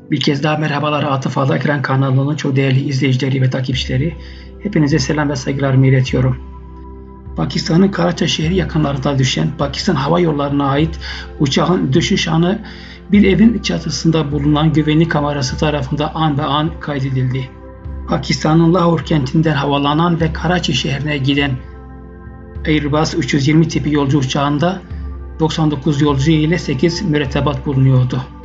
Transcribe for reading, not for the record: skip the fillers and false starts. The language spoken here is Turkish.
Bir kez daha merhabalar Atıf Ağda Ekran kanalının çok değerli izleyicileri ve takipçileri. Hepinize selam ve saygılarımı iletiyorum. Pakistan'ın Karachi şehri yakınlarında düşen Pakistan Hava Yolları'na ait uçağın düşüş anı bir evin çatısında bulunan güvenlik kamerası tarafından an be an kaydedildi. Pakistan'ın Lahore kentinden havalanan ve Karachi şehrine giden Airbus 320 tipi yolcu uçağında 99 yolcu ile 8 mürettebat bulunuyordu.